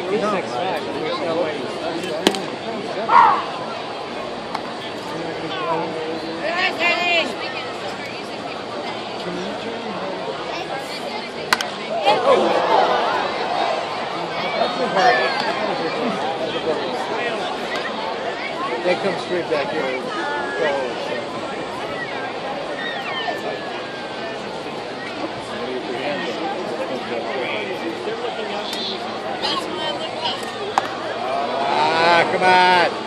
No. 6'5", but there's no way. They come straight back here. Ah, come on.